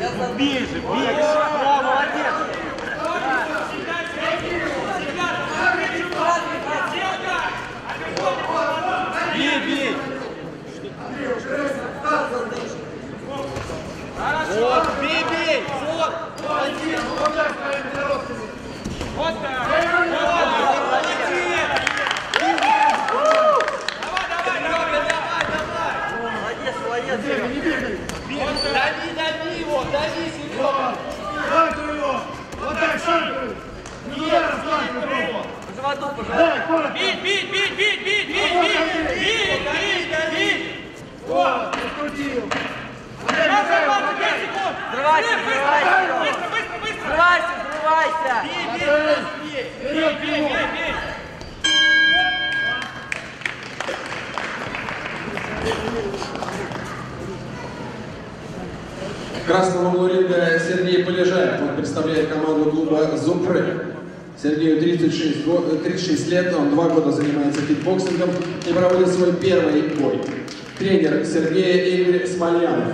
Бей же, бей! О, молодец! Бей, бей! Вот, бей, бей! Вот! Молодец! Вот так! Дави его, дави, Серега! Шанкай его! Вот так, шанкай! Не шанкай его! Заводу, пожалуйста! Бить, бить, бить, бить, бить, бить, бить! Бить, бить! Вот, раскрутил! Взрывайся, взрывайся! Быстро, быстро, быстро! Взрывайся, взрывайся! Бей, бей, бей, бей, бей! Красного угла ринга Сергей Полежаев. Он представляет команду клуба «Зупры». Сергею 36 лет, он 2 года занимается кикбоксингом и проводит свой первый бой. Тренер Сергея Игорь Смольянов.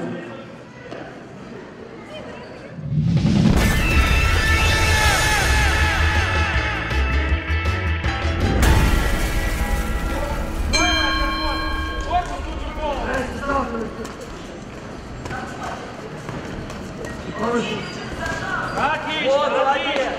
Вот, молодец!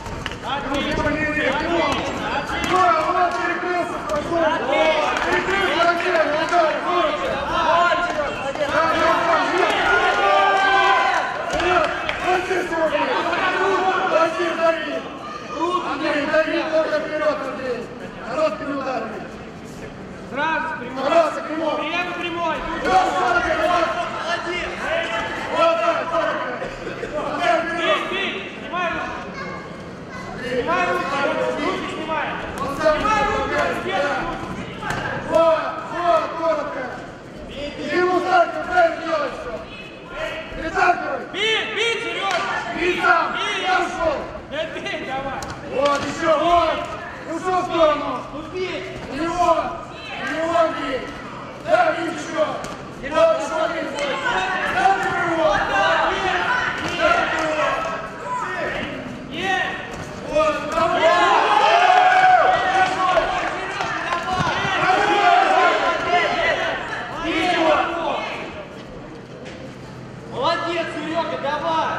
Короткими ударами. Сразу прямой! Сразу прямой. Прямо прямой! Молодец! Вот так, Бей, бей! Снимай руки! Снимай руки! Руки снимай! Снимай руки! вот, коротко. Ему старка, правильно делать все. Переталкивай. Бей, бей, Сережа! Бей сам. Бей! Я ушел. Бей, давай! Вот, еще, вот. Ушел в сторону. Ну бей! Его бей. Да, бей еще. Вот, еще бей. Да, бей его. Есть! Вот, давай. Молодец, Серега, давай!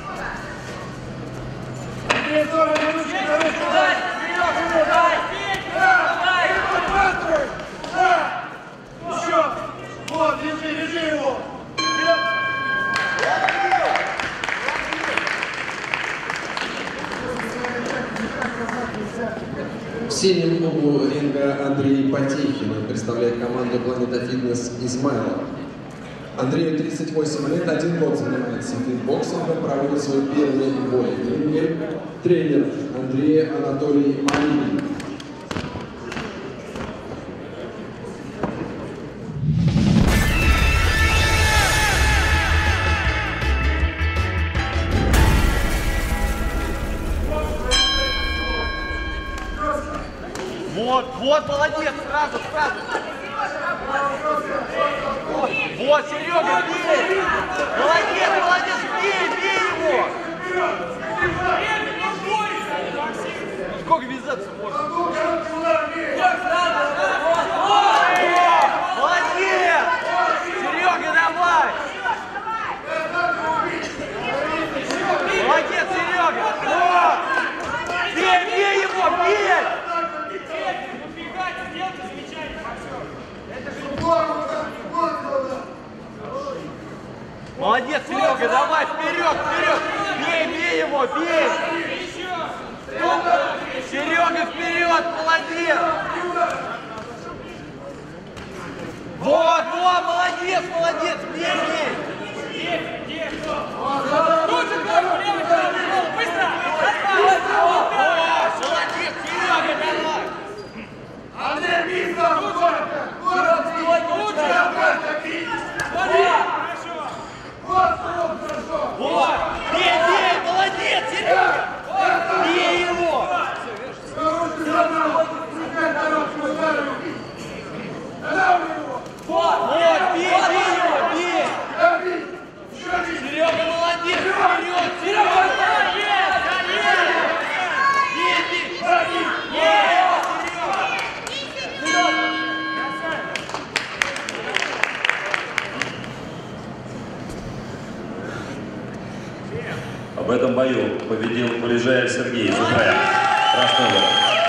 Бей, тоже, ручки, ручки. Давай, Серега, давай! Давай! Подхватывай. Да. Еще. Вот, держи его. В синем углу ринга Андрей Потехин. Он представляет команду «Планета Фитнес» Измайлова. Андрею 38 лет, 1 год занимается кикбоксингом, проводит свой первый бой. Тренер Андрей Анатолий Малинин. Вот, вот, молодец, сразу, сразу. Вот, Серега, бей! Молодец, молодец, бей его! Сколько вязаться можно? Молодец! Серега, давай! Молодец, Серега! Вот! Бей его, бей! Молодец, Серега, давай, вперед, вперед! Бей его, бей! Серега, вперед, молодец! Вот, молодец, молодец, бей! Тут же быстро! Молодец, Серега, давай! Андрей, бей сам, Вот! Бей, молодец, Серега! Бей его! Вот, бей его, бей! Серега, молодец! этом бою победил Полежаев Сергей из Украины. Красный угол.